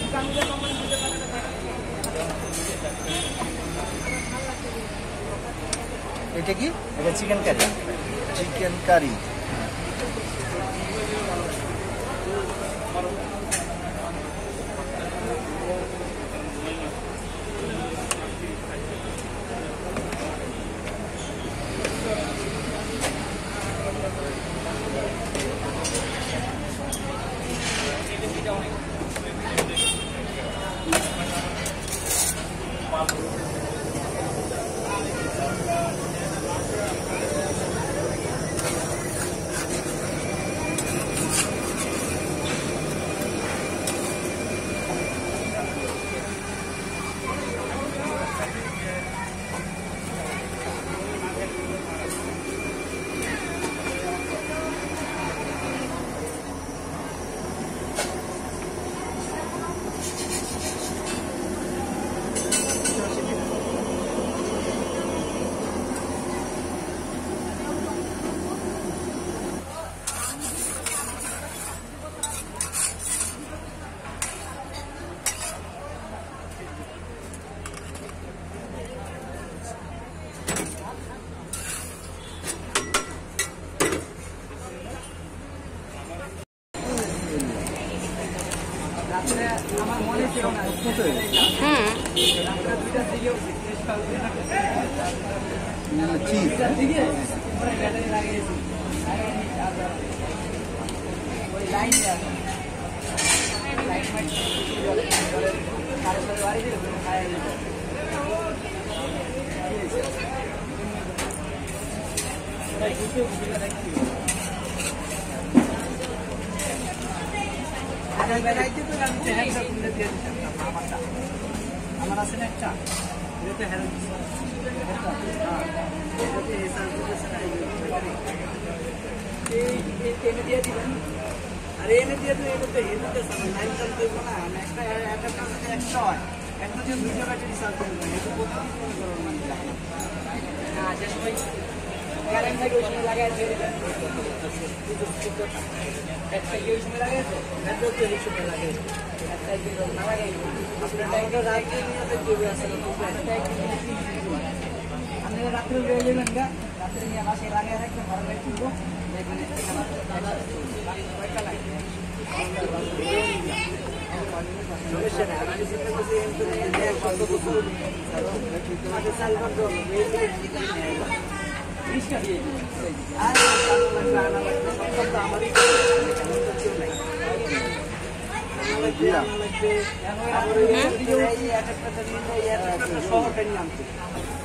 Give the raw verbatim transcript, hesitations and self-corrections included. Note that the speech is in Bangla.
এটা কি? এটা চিকেন কারি। Chicken curry. আমার আছে না একটা এটাতে হেরো এটাতে এসআর দিতেছে না এই এনে দিয়ে দিবেন আর এনে দিয়ে দিলে এটাতে এটাতে লাইন চাল দেব না একটা একটা কাজ একটা হয় একটা যে দুটো ব্যাটারি চাল করবে এটা প্রথম মনে করো না যে সময় কারেন্ট লাগে ওই সময় লাগায় দিয়ে দিবেন একটা কি ওই সময় লাগায় এটা তো এই সময় লাগায় একটা কি না লাগায় আপনারা একটা রাতে নিয়ে দেবে আসলে আমরা রাতে রয়ে যাবেন গা রাতে নিয়ে বাসে লাগায় রাখতে ভালো লাগে তুলবো এখানে কয়টা লাগে সমস্যা না আমি চিন্তা করছি এর কত কিছু আমাদের চাল বন্ধ রিস্কা দিয়ে আর আনা লাগবে সব আমারই লাগবে লাগবে আমার এই একটা একটা শহরটা নিয়ে আনতে